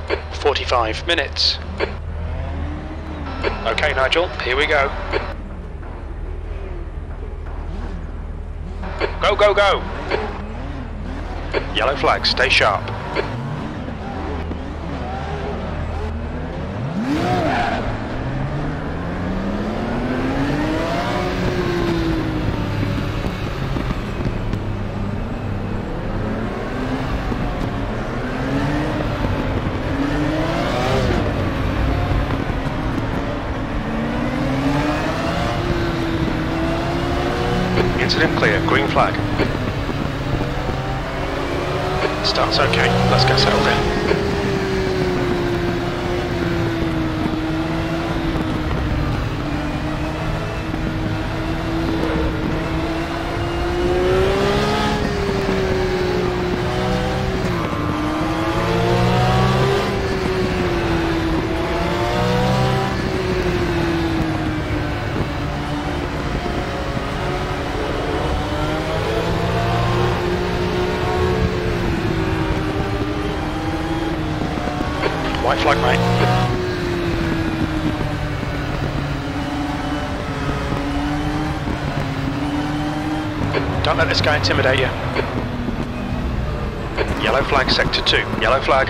45 minutes. Okay, Nigel, here we go. Go, go, go! Yellow flag, stay sharp. Incident clear, green flag. Start's okay, let's get settled in. White flag, mate. Don't let this guy intimidate you. Yellow flag, sector 2. Yellow flag.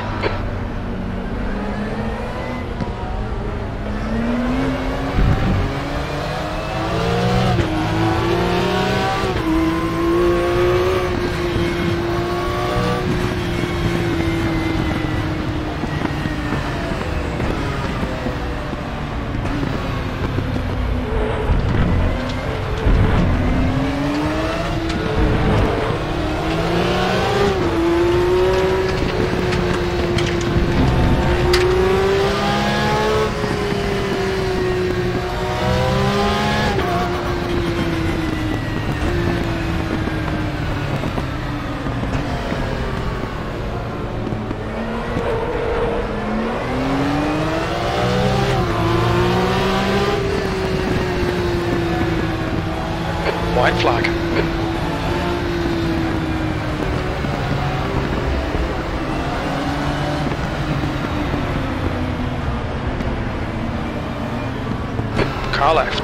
White flag. Car left.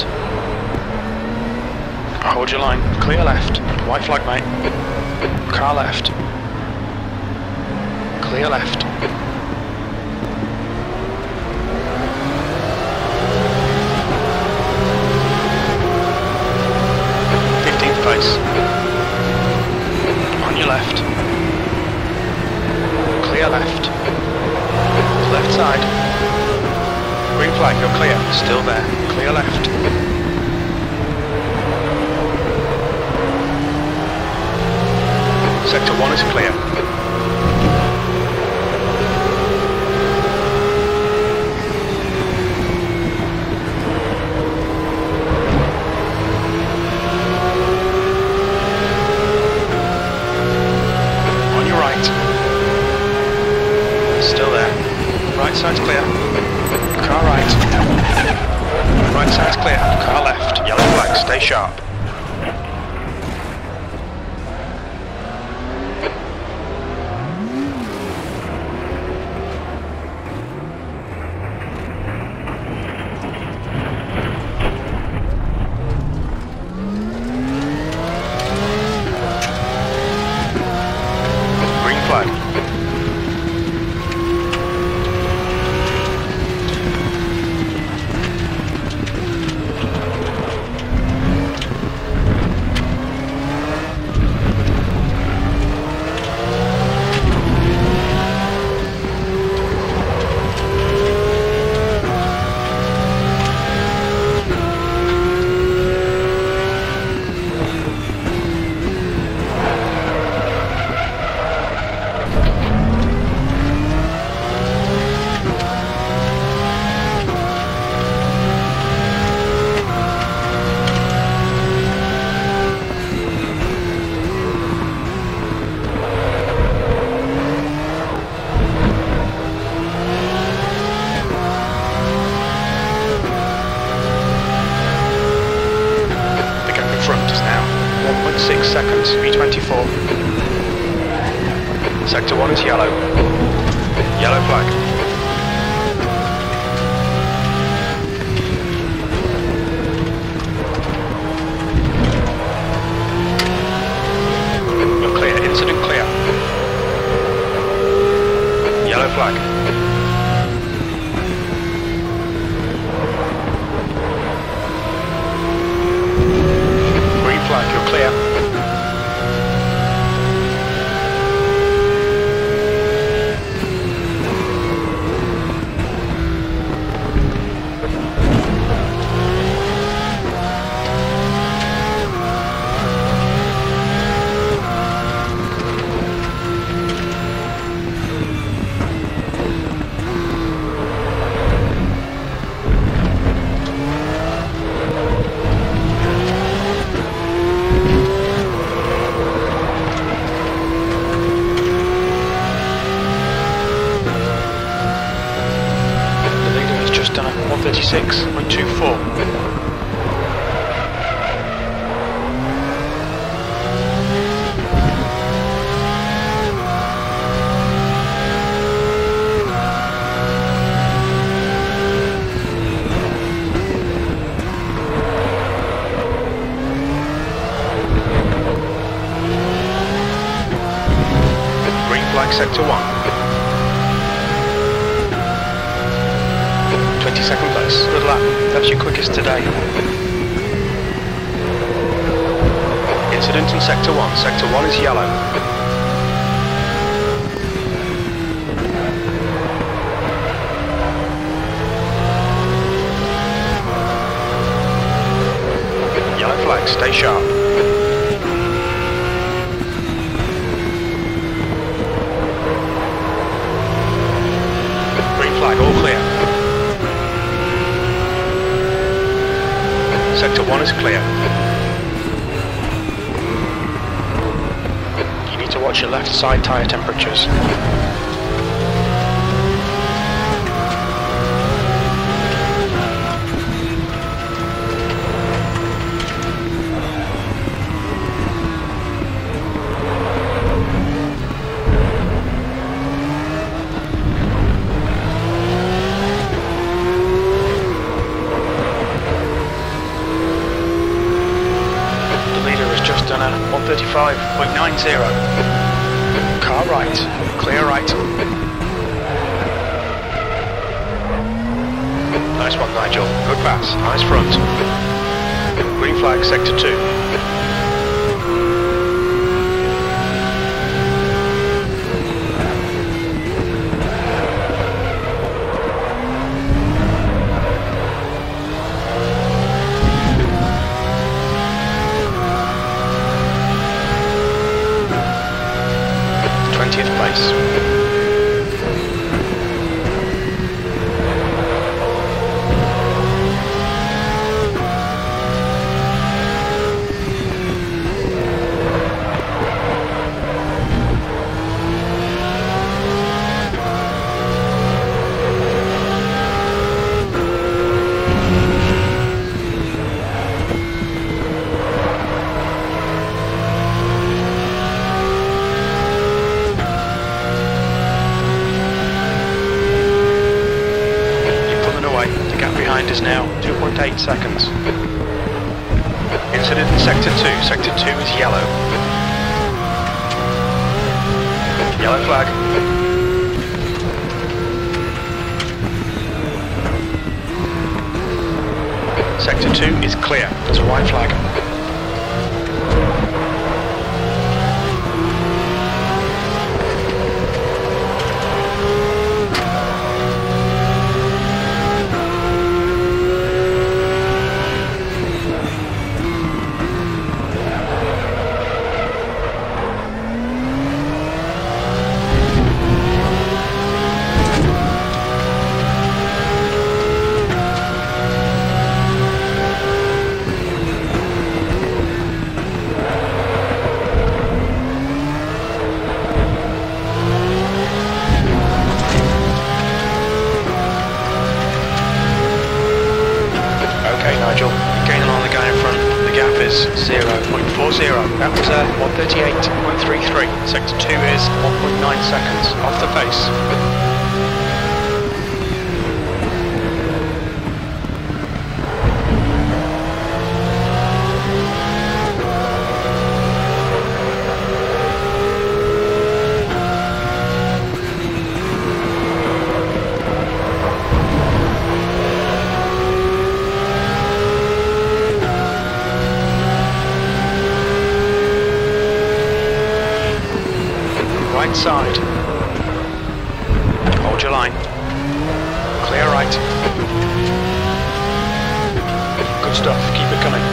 Hold your line. Clear left. White flag, mate. Car left. Clear left. Place. On your left. Clear left. Left side. Green flag, you're clear. Still there. Clear left. Sector 1 is clear. Still there. Right side's clear. Car right. Right side's clear. Car left. Yellow flag, stay sharp. Green flag. seconds, V24. Sector 1 is yellow. Yellow flag. flag. Green flag, you're clear. Done at 136.24. Green flag sector 1. 22nd place. Good lap. That's your quickest today. Incident in sector 1. Sector 1 is yellow. Yellow flag, stay sharp. Green flag, all clear. Sector 1 is clear. You need to watch your left side tyre temperatures. Done at 135.90. Car right, clear right. Nice one, Nigel. Good pass, nice front. Green flag, sector 2. Place. Behind is now 2.8 seconds. Incident in sector 2. Sector 2 is yellow. Yellow flag. Sector 2 is clear. There's a white flag. Nigel, gaining on the guy in front. The gap is 0.40. That was 138.33. Sector 2 is 1.9 seconds off the pace. Hold your line. Clear right. Good stuff, keep it coming.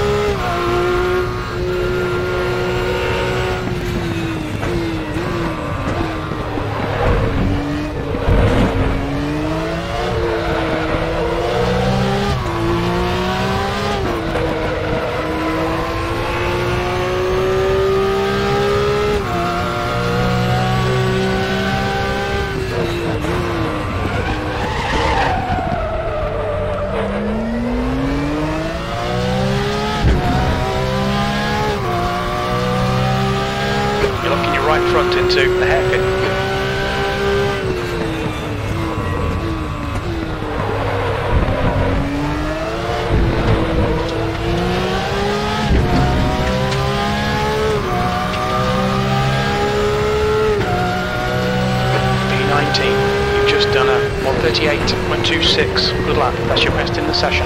Front into the hairpin. B19, you've just done a 138.26. Good lap, that's your best in the session.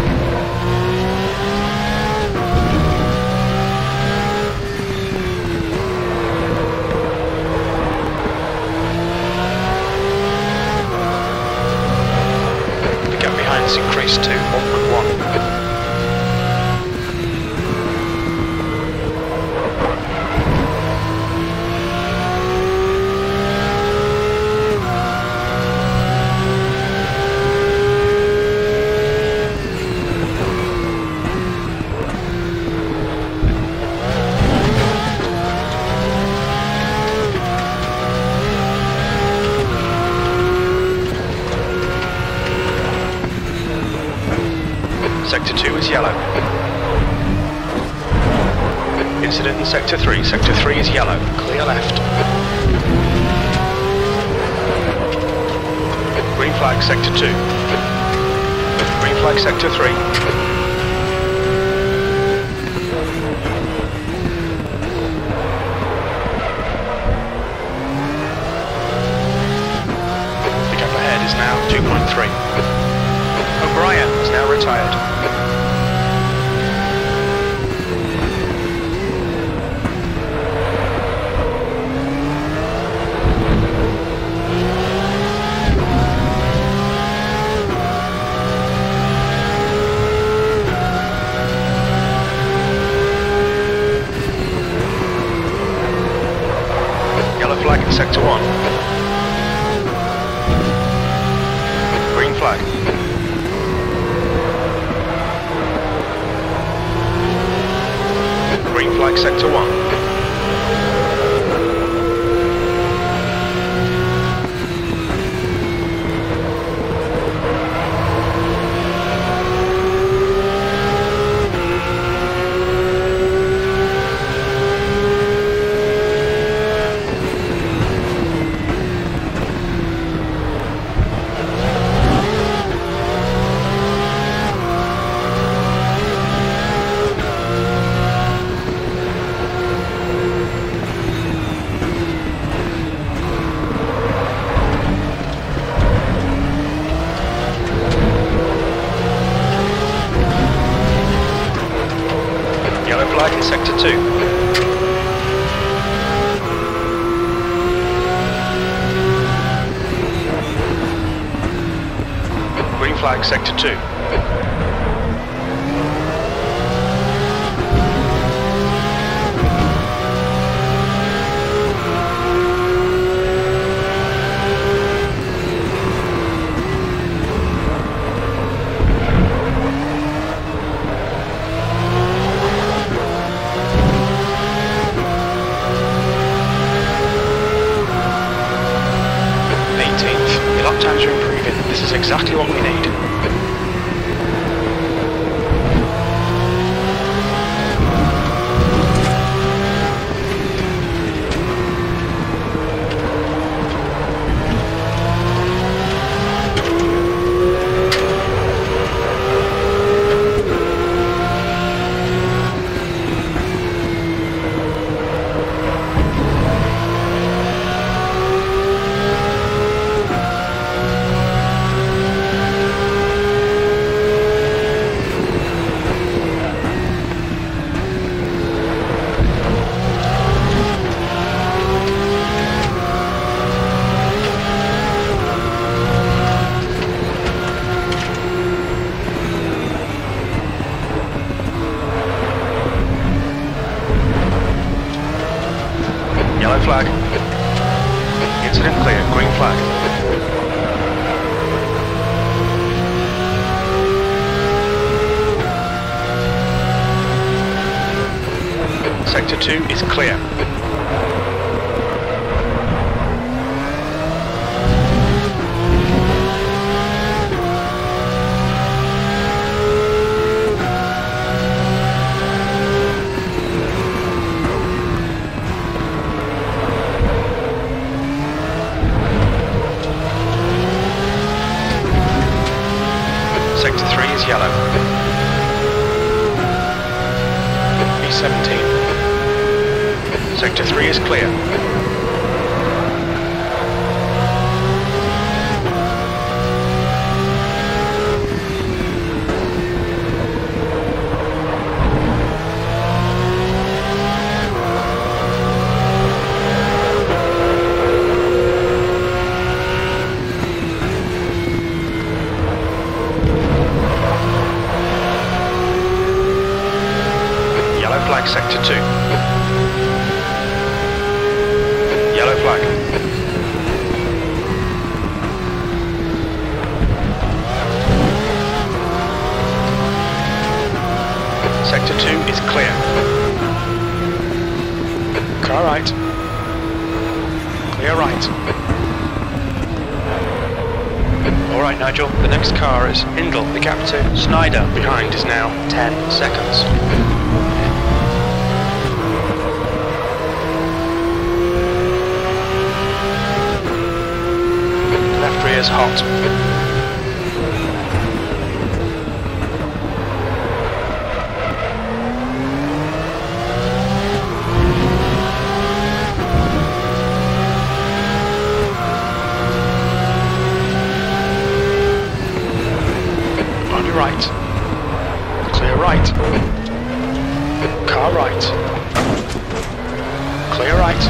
Increased to 1.1. Sector 2 is yellow. Incident in Sector 3. Sector 3 is yellow. Clear left. Green flag Sector 2. Green flag Sector 3. The gap ahead is now 2.3. O'Brien is now retired. Yellow flag in Sector 1. Green flag. Green flag Sector 1. Flag in Sector 2. Green flag Sector 2. Times are improving. This is exactly what we need. Sector 2 is clear. Sector 3 is yellow. B17. Sector 3 is clear. Yellow flag sector 2. Yellow flag. Sector 2 is clear. Car right. Clear right. Alright Nigel, the next car is Hindle, the gap to Snyder. Behind is now 10 seconds. Left rear's hot. On your right. Clear right. Car right. Clear right.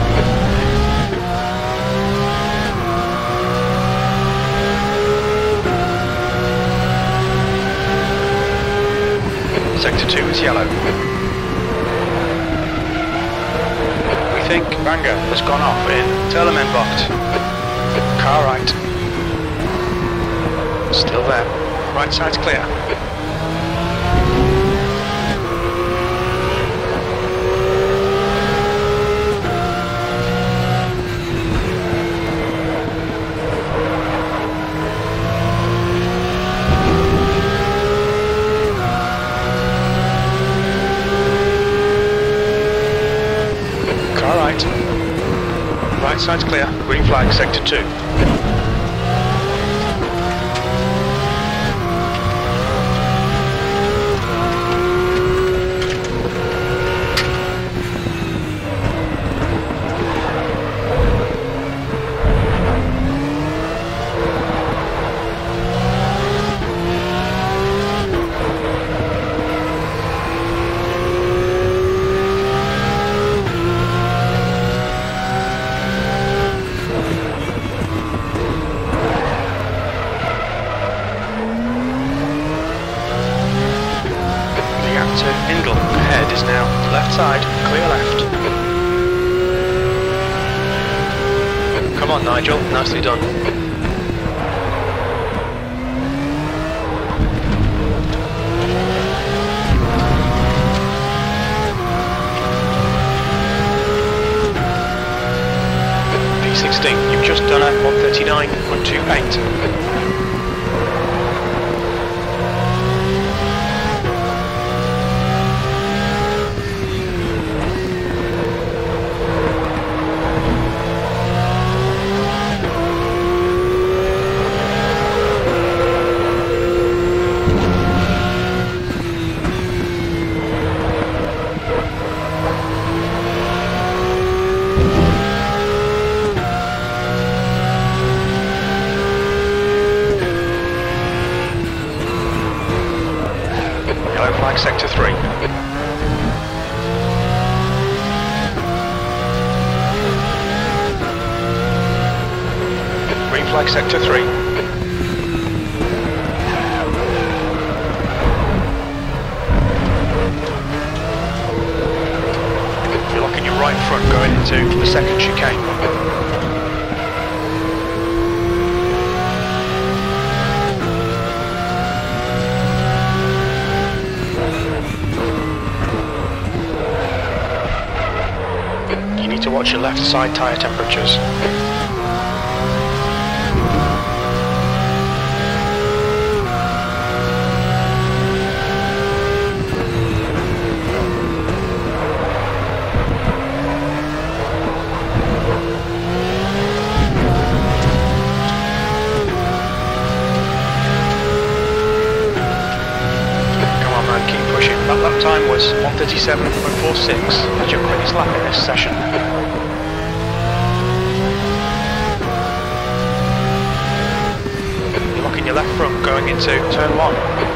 Sector 2 is yellow. We think Banger has gone off in Terlemenbocht. Car right. Still there. Right side's clear. Right side's clear. Green flag, sector 2. Hindle ahead is now left side, clear left. Come on Nigel, nicely done. P16, you've just done a 139.28. Yellow flag sector 3. Green flag sector 3. You're locking your right front going into the second chicane. Watch your left side tyre temperatures. That lap time was 1:37.46. That's your quickest lap in this session. You're locking your left front going into turn 1.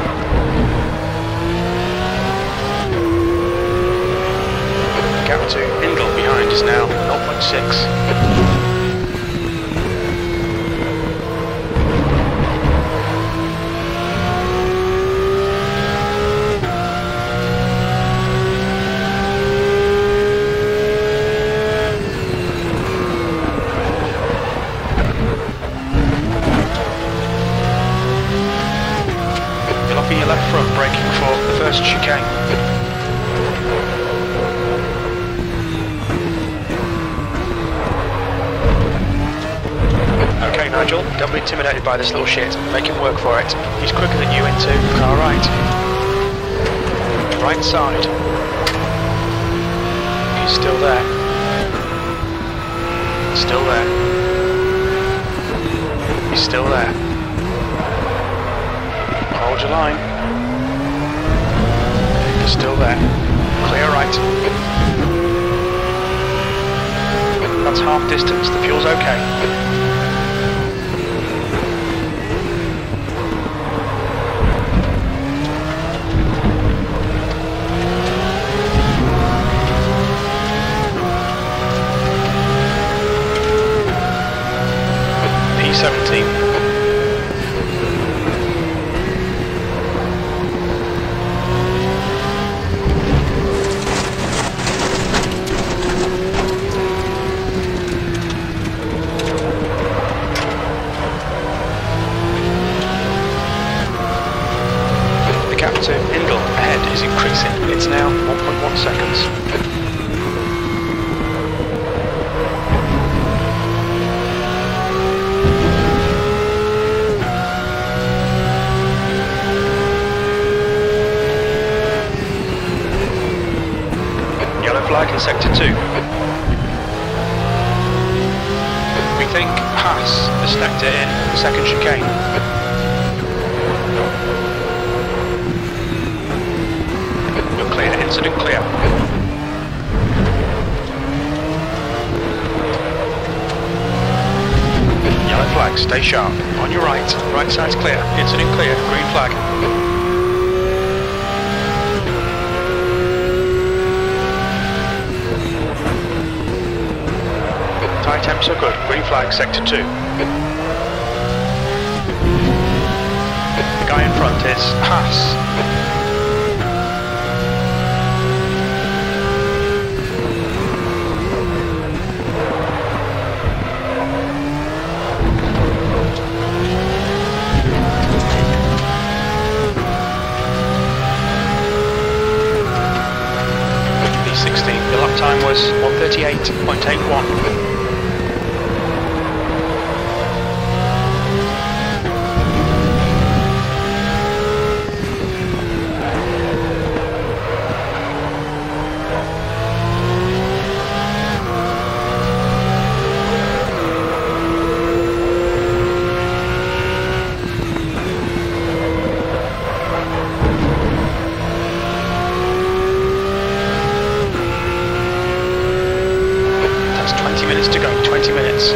The gap to Hindle behind is now 0.6. Your left front braking for the first chicane. Okay Nigel, don't be intimidated by this little shit, make him work for it. He's quicker than you into car right. Right side. He's still there. Still there. He's still there. Hold your line. He's still there. Clear right. That's half distance. The fuel's okay. P17. To Hindle ahead is increasing. It's now 1.1 seconds. Yellow flag in sector 2. We think Haas has stacked it in the second chicane. Incident clear. Yellow flag, stay sharp. On your right, right side's clear. Incident clear, green flag. Tyre temps are good, green flag, sector 2. The guy in front is Haas. The lap time was 1:38.81. To go, 20 minutes.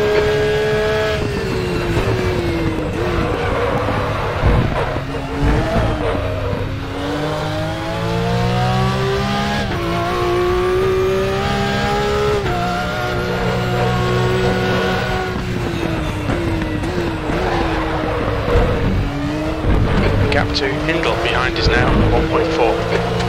The gap to Hindle behind is now 1.4.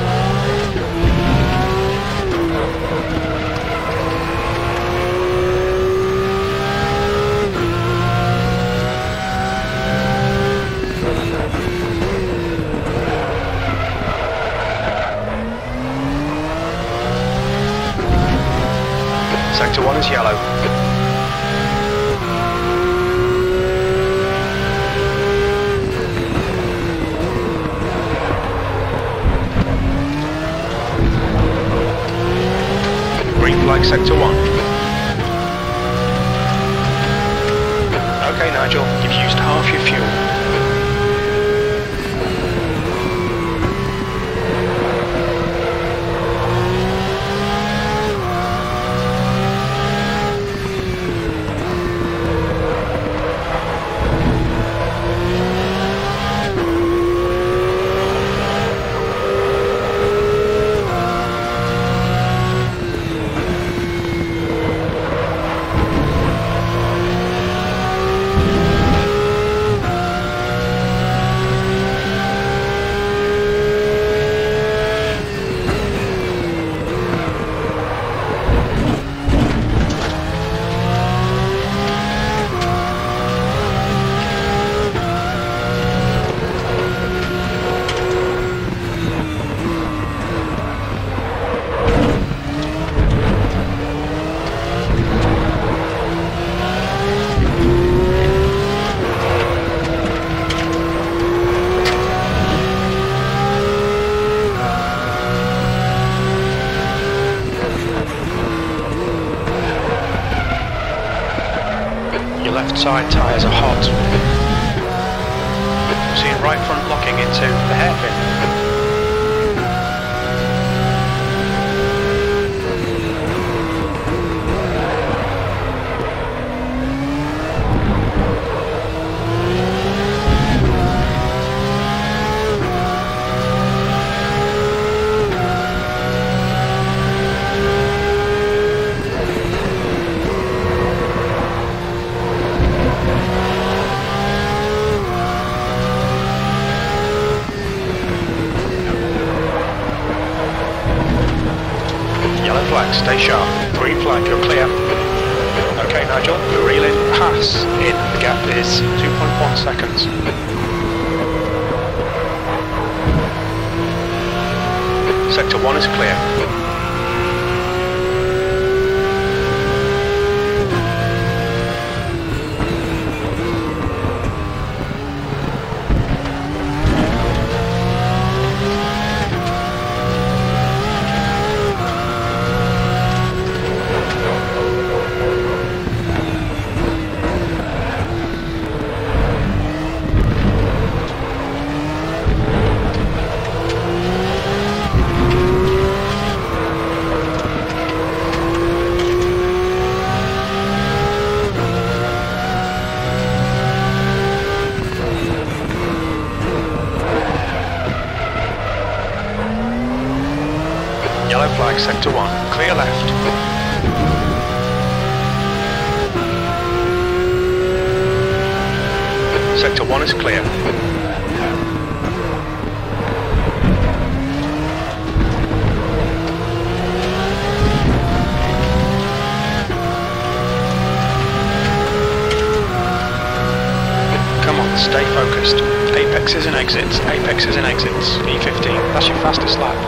Sector 1 1 is yellow. Green flag sector 1. Okay, Nigel, you've used half your fuel. Your left side tyres are hot. See your right front locking into the hairpin. Yellow flag, stay sharp. Green flag, you're clear. Okay, Nigel, the reel in, pass in. The gap is 2.1 seconds. Sector 1 is clear. Yellow flag, sector 1, clear left. Sector 1 is clear. Come on, stay focused. Apexes and exits, apexes and exits. E15, that's your fastest lap.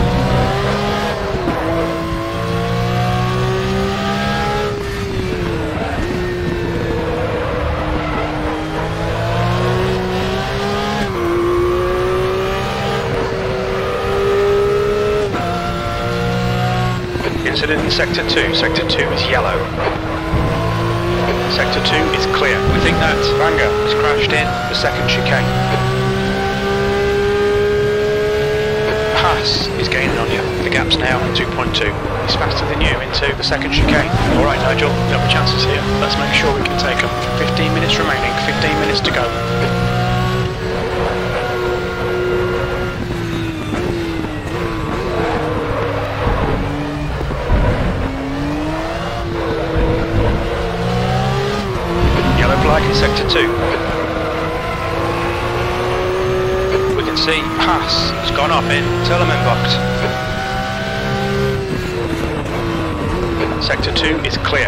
Incident in Sector 2. Sector 2 is yellow. Sector 2 is clear. We think that Vanger has crashed in the second chicane. Haas is gaining on you. The gap's now 2.2. He's faster than you into the second chicane. Alright, Nigel, we have the chances here. Let's make sure we can take them. 15 minutes remaining, 15 minutes to go. Flag in Sector 2. We can see Haas has gone off in Telemenbocht. Sector 2 is clear.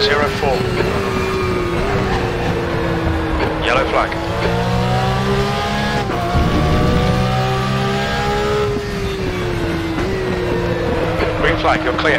138.04. Yellow flag. Green flag, you're clear.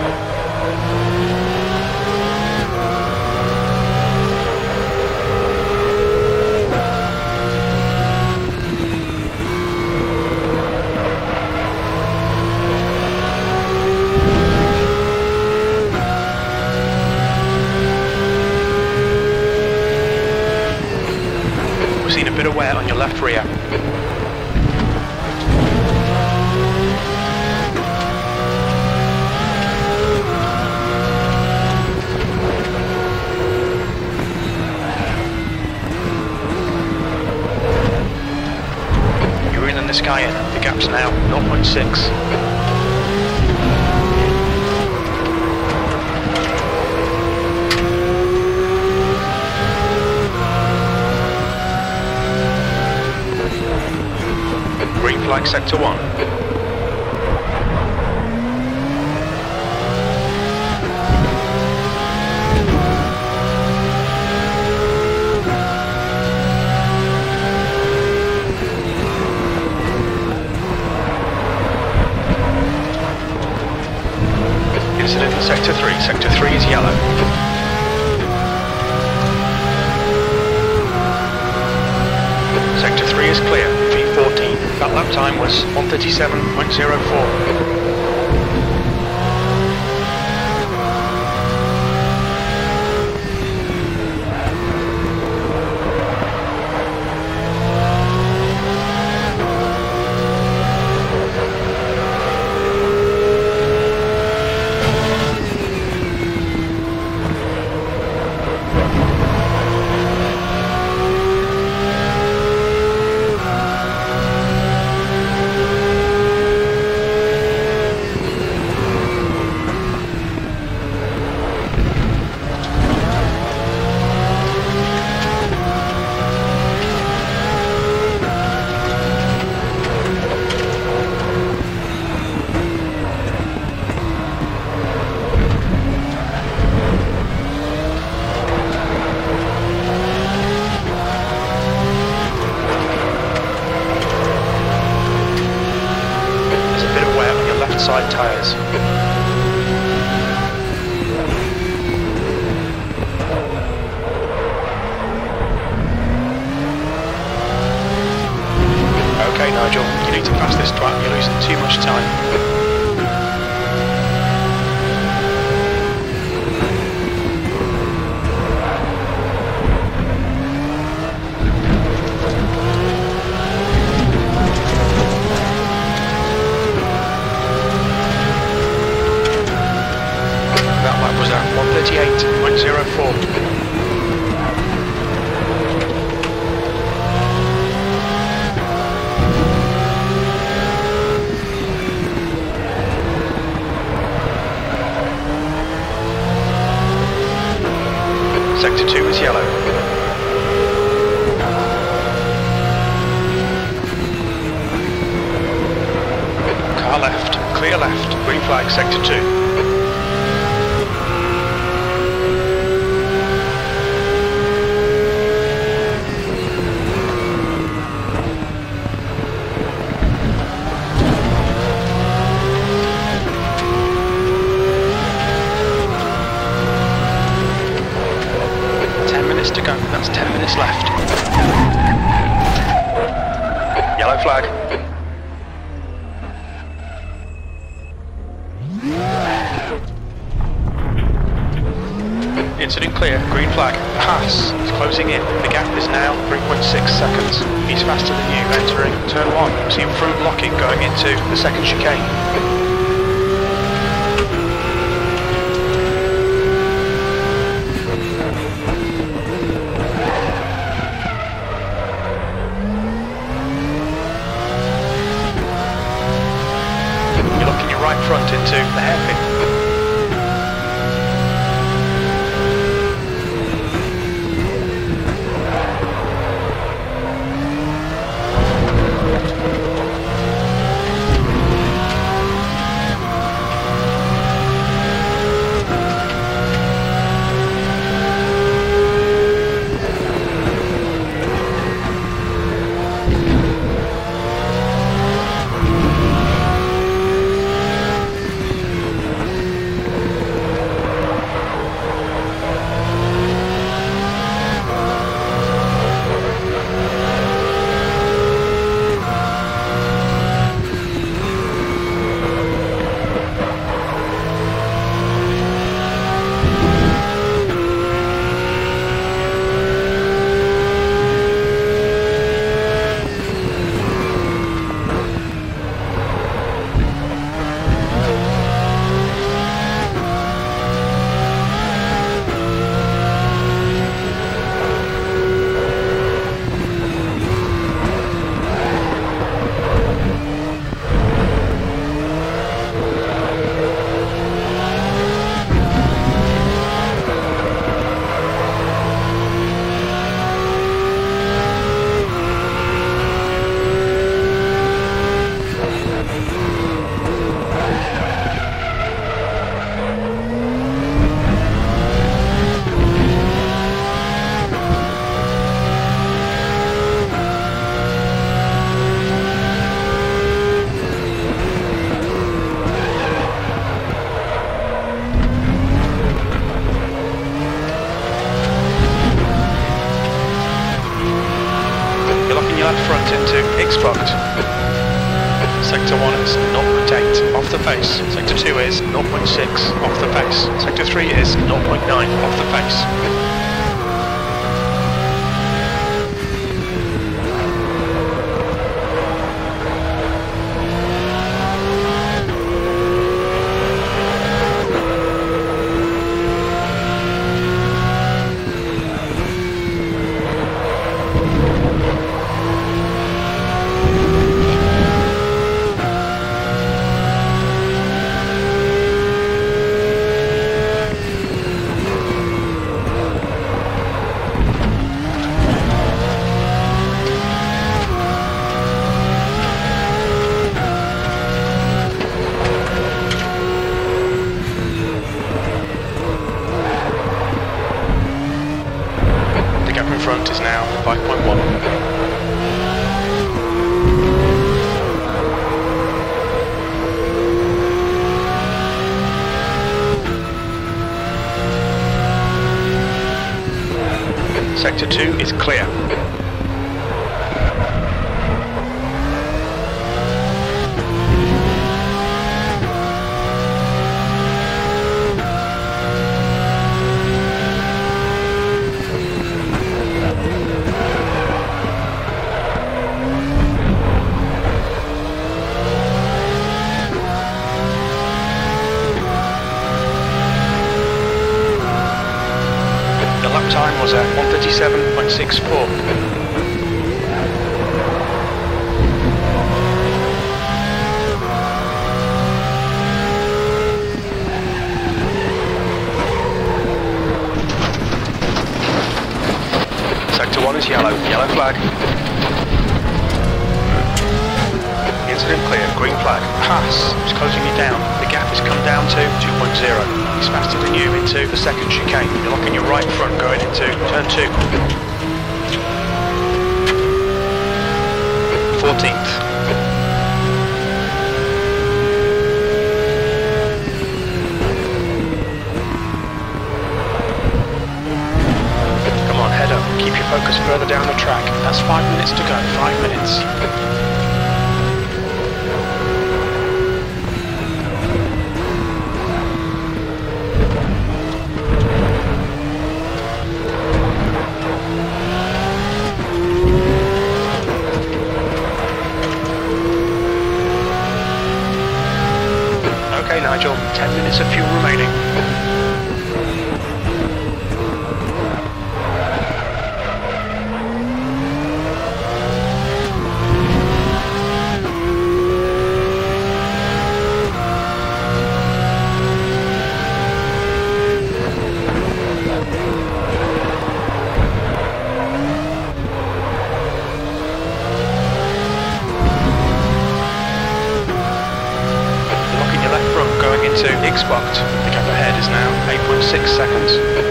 We've seen a bit of wear on your left rear. The sky in. The gap's now 0.6. Green flag sector 1. Incident in Sector 3. Sector 3 is yellow. Sector 3 is clear. V14. That lap time was 137.04. Side tyres. Okay, Nigel, you need to pass this track, you're losing too much time. That lap was at 138.04. Sector 2 is yellow. Car left, clear left, green flag, Sector 2. To go, that's 10 minutes left. Yellow flag. Incident clear, green flag. Pass, it's closing in. The gap is now 3.6 seconds. He's faster than you, entering turn 1. See front locking going into the second chicane. Right front into the hairpin. X-blocked. Sector 1 is 0.8 off the face. Sector 2 is 0.6 off the face. Sector 3 is 0.9 off the face. Front is now 5.1. Sector 2 is clear. Time was at 1:37.64. Sector 1 is yellow flag. Incident clear, green flag. Pass, it's closing you down. The gap has come down to 2.0. He's faster than you into the second chicane. You're locking your right front going into turn 2. 14th. Come on, head up. Keep your focus further down the track. That's 5 minutes to go. 5 minutes. Okay, Nigel, 10 minutes of fuel remaining. To X-blocked. The gap ahead is now 8.6 seconds.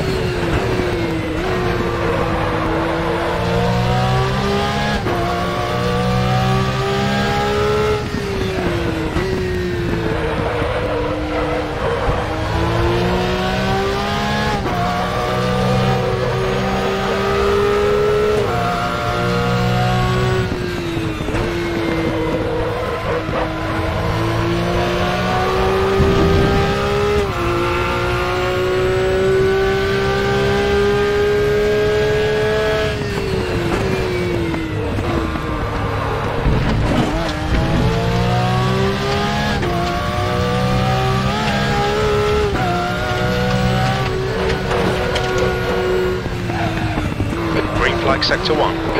Flag sector 1.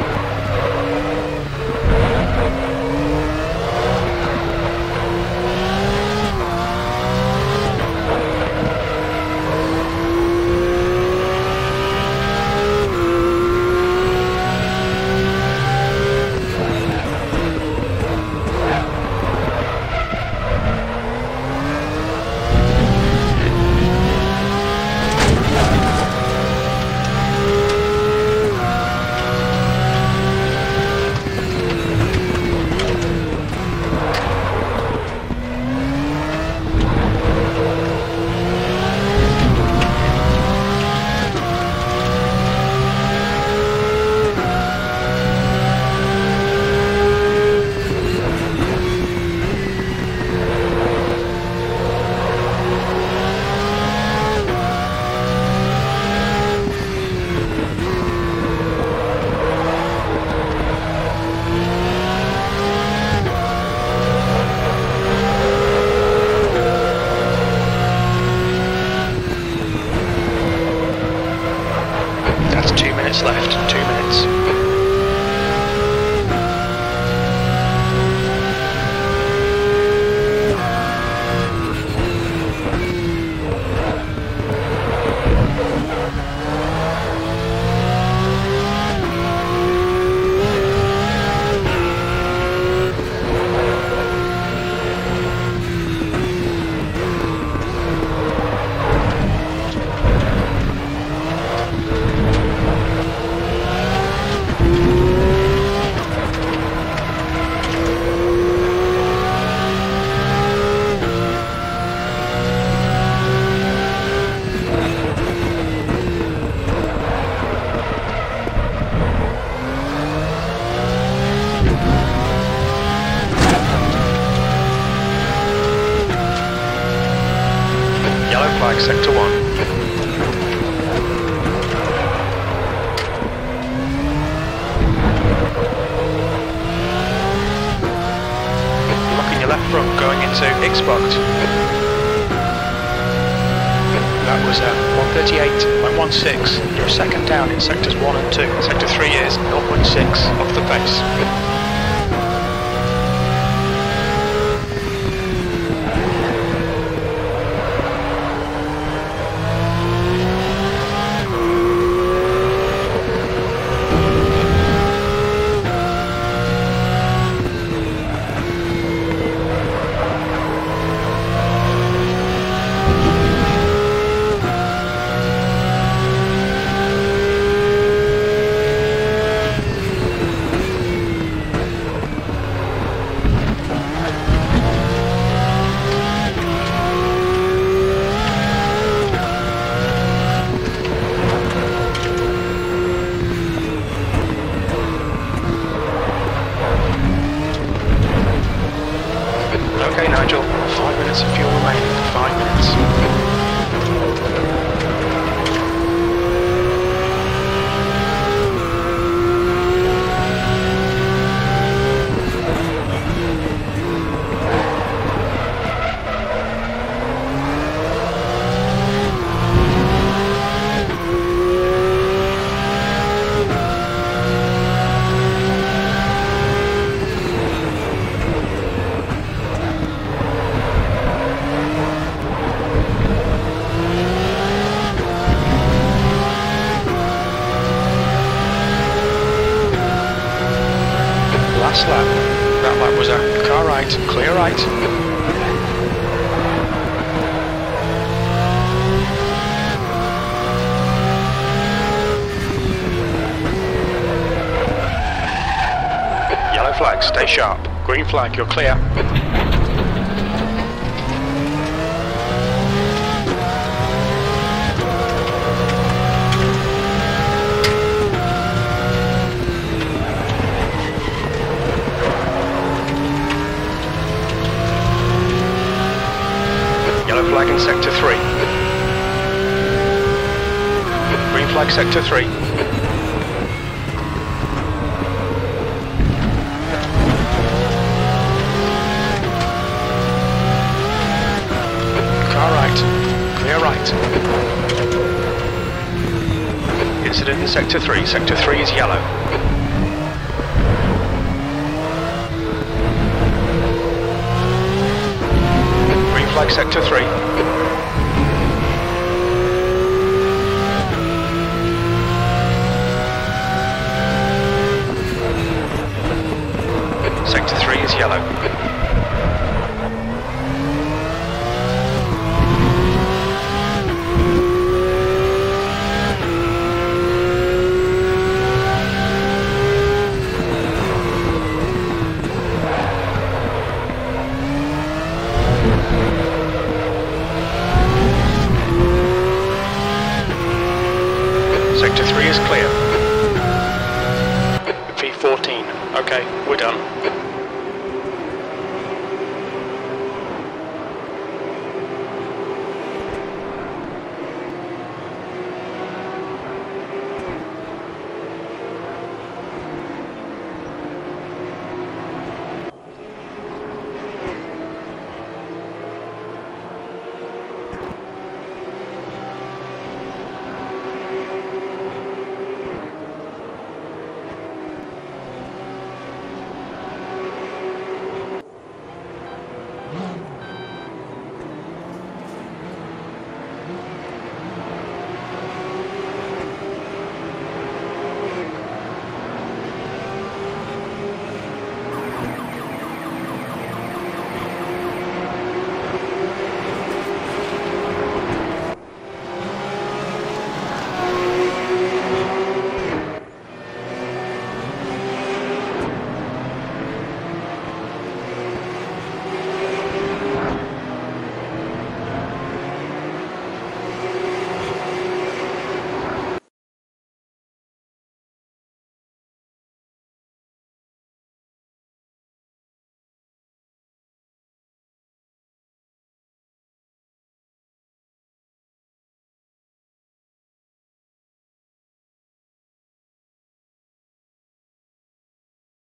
flag sector 1. Locking your left front going into X-Box. That was 138.16. You're a second down in sectors 1 and 2. Sector 3 is 0.6 off the pace. Okay, Nigel, 5 minutes of fuel remaining. 5 minutes. Last lap. That lap was a car right, clear right. Yellow flag, stay sharp. Green flag, you're clear. Yellow flag in sector 3. Green flag sector 3. Car right, clear right. Incident in sector 3. Sector 3 is yellow. Flag sector 3. Sector 3 is yellow. Sector 3 is clear. V14. Okay, we're done.